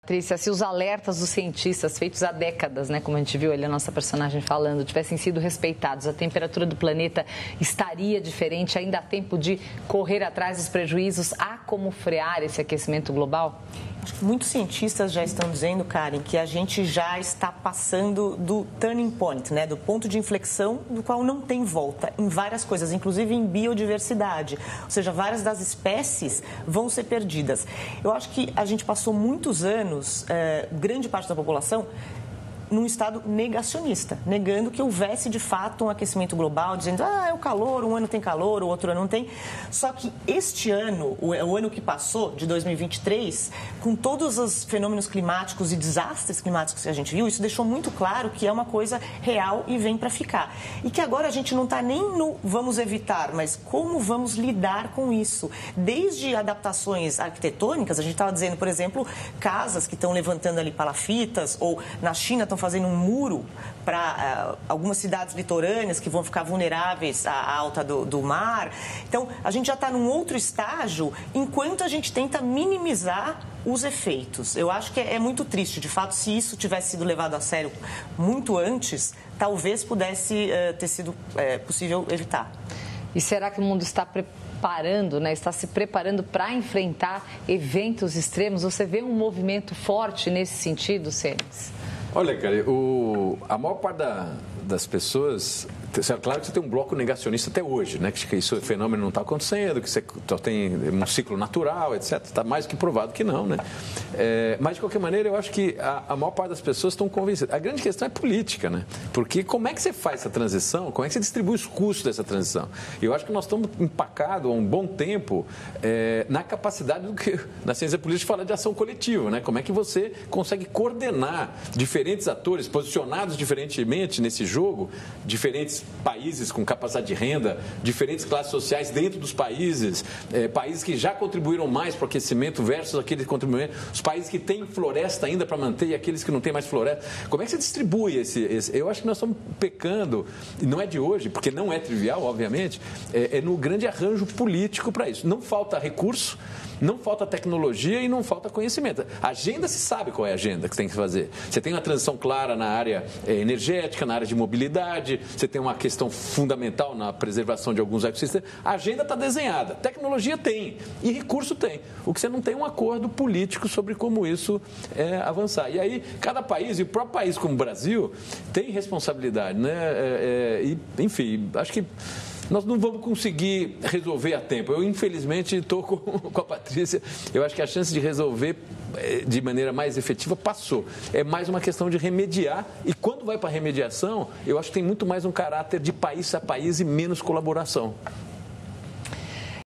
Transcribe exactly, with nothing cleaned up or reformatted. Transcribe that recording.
Patrícia, se os alertas dos cientistas feitos há décadas, né, como a gente viu ali a nossa personagem falando, tivessem sido respeitados, a temperatura do planeta estaria diferente? Ainda há tempo de correr atrás dos prejuízos? Há como frear esse aquecimento global? Muitos cientistas já estão dizendo, Karen, que a gente já está passando do turning point, né, do ponto de inflexão do qual não tem volta em várias coisas, inclusive em biodiversidade. Ou seja, várias das espécies vão ser perdidas. Eu acho que a gente passou muitos anos, eh, grande parte da população, num estado negacionista, negando que houvesse de fato um aquecimento global, dizendo, ah, é o calor, um ano tem calor, o outro ano não tem. Só que este ano, o, o ano que passou, de dois mil e vinte e três, com todos os fenômenos climáticos e desastres climáticos que a gente viu, isso deixou muito claro que é uma coisa real e vem para ficar. E que agora a gente não está nem no vamos evitar, mas como vamos lidar com isso. Desde adaptações arquitetônicas, a gente estava dizendo, por exemplo, casas que estão levantando ali palafitas, ou na China estão fazendo um muro para uh, algumas cidades litorâneas que vão ficar vulneráveis à alta do, do mar. Então, a gente já está num outro estágio enquanto a gente tenta minimizar os efeitos. Eu acho que é, é muito triste. De fato, se isso tivesse sido levado a sério muito antes, talvez pudesse uh, ter sido uh, possível evitar. E será que o mundo está preparando, né, está se preparando para enfrentar eventos extremos? Você vê um movimento forte nesse sentido, Cenes? Olha, cara, o, a maior parte da, das pessoas... Claro que você tem um bloco negacionista até hoje, né? Que isso, o fenômeno não está acontecendo, que você só tem um ciclo natural, etcétera. Está mais que provado que não, né? É, mas, de qualquer maneira, eu acho que a, a maior parte das pessoas estão convencidas. A grande questão é política, né? Porque como é que você faz essa transição? Como é que você distribui os custos dessa transição? Eu acho que nós estamos empacados há um bom tempo é, na capacidade do que, na ciência política, de falar de ação coletiva, né? Como é que você consegue coordenar diferentes atores posicionados diferentemente nesse jogo, diferentes países com capacidade de renda, diferentes classes sociais dentro dos países, é, países que já contribuíram mais para o aquecimento versus aqueles que contribuíram, os países que têm floresta ainda para manter e aqueles que não têm mais floresta. Como é que você distribui esse, esse... Eu acho que nós estamos pecando, e não é de hoje, porque não é trivial, obviamente, é, é no grande arranjo político para isso. Não falta recurso, não falta tecnologia e não falta conhecimento. A agenda, se sabe qual é a agenda que tem que fazer. Você tem uma transição clara na área energética, na área de mobilidade, você tem uma questão fundamental na preservação de alguns ecossistemas. A agenda está desenhada, tecnologia tem e recurso tem. O que você não tem é um acordo político sobre como isso é, avançar. E aí, cada país, e o próprio país como o Brasil, tem responsabilidade, né? É, é, e, enfim, acho que nós não vamos conseguir resolver a tempo. Eu, infelizmente, estou com, com a Patrícia. Eu acho que a chance de resolver de maneira mais efetiva passou. É mais uma questão de remediar. E quando vai para a remediação, eu acho que tem muito mais um caráter de país a país e menos colaboração.